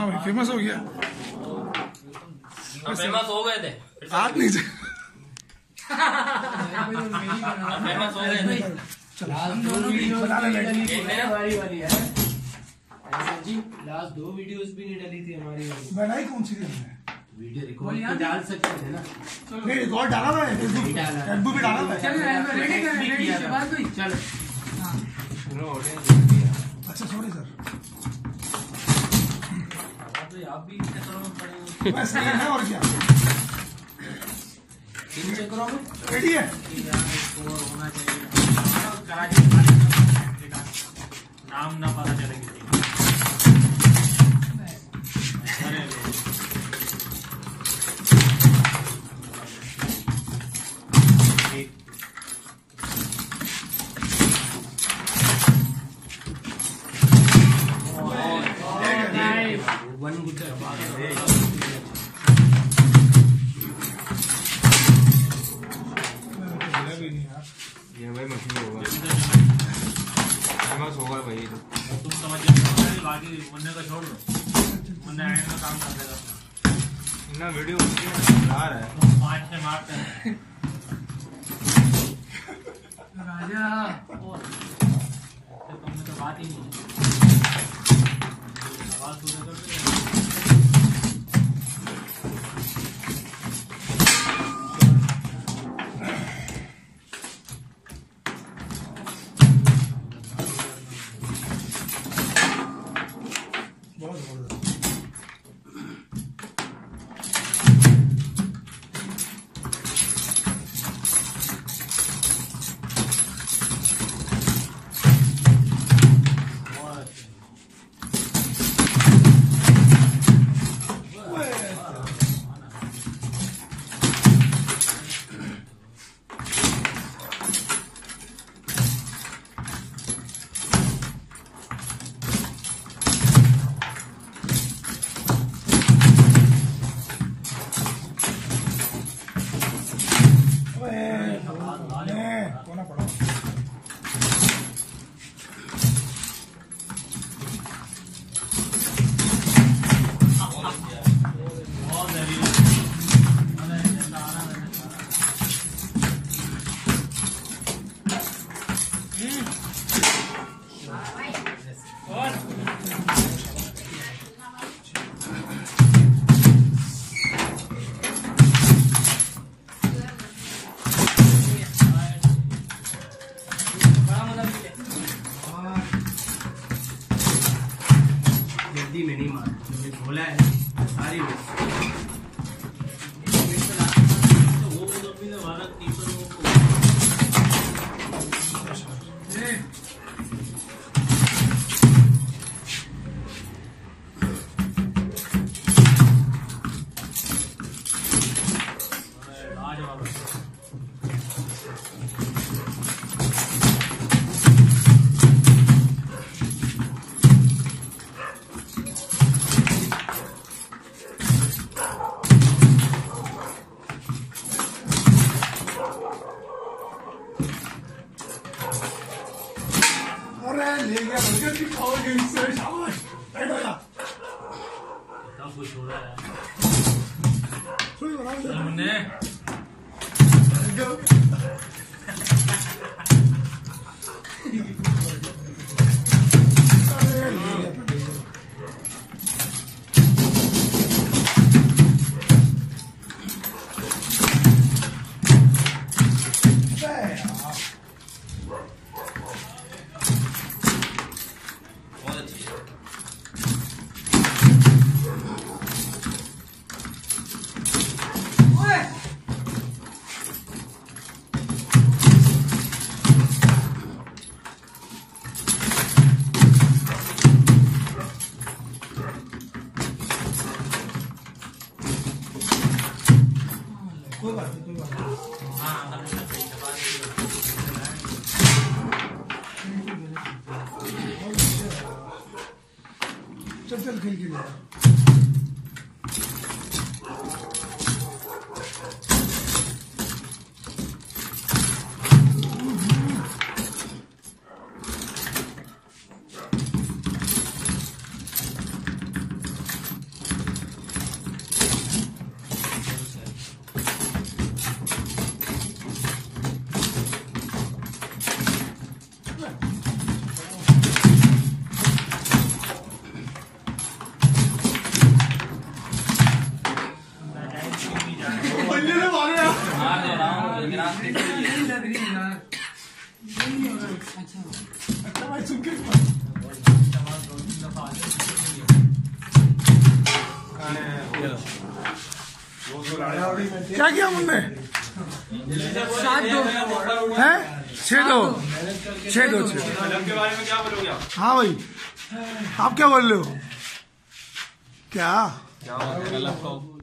भाई फेमस हो गया। फेमस हो गए थे हाथ नीचे फेमस हो गए थे। वाली है जी। लास्ट 2 वीडियोस भी नहीं डली थी हमारी। बनाई कौन सी वीडियो रिकॉर्ड तो डाल सकते थे ना। नहीं रिकॉर्ड डाला था, फेसबुक भी डाला था। चलो अच्छा सॉरी सर। आप भी चक्करों में पड़े हो। बस सही है और क्या। इन चक्करों में रेडी है होना चाहिए। नाम ना पता चले किसी ये भाई मशीन होगा फेमस होगा भाई। तुम समझ बाकी मुन्ने को छोड़ दो। मुन्ने एंड में काम कर देगा ना। वीडियो मजेदार है। 5-6 मारते हैं राजा। तुमने तो बात ही नहीं है। आवाज पूरे कर दो। जल्दी में नहीं मार बोला है सारी ले गया बर्गर भी खाओगे इससे। शाबाश बैठ जा। सब कुछ हो रहा है थोड़ी बना दे मुन्ने। कोई बात नहीं चल चल खेल के जा। क्या किया मुन्ने? 7-2 है 6-2 6-2 कलम के बारे में क्या बोलोगे आप? हाँ भाई, आप क्या बोल रहे हो? क्या क्या बोलते हैं कलम को?